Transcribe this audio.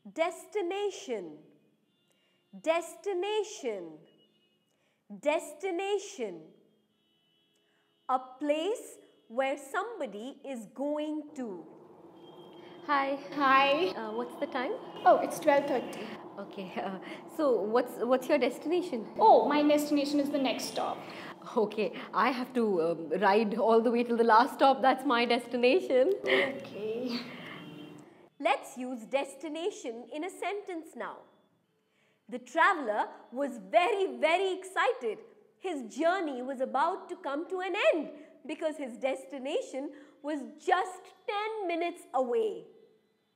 destination, destination, destination. A place where somebody is going to. Hi. Hi. What's the time? Oh, it's 12:30. Okay. So what's your destination? Oh, my destination is the next stop. Okay, I have to ride all the way till the last stop. That's my destination. Okay. Let's use destination in a sentence now. The traveler was very excited. His journey was about to come to an end because his destination was just 10 minutes away.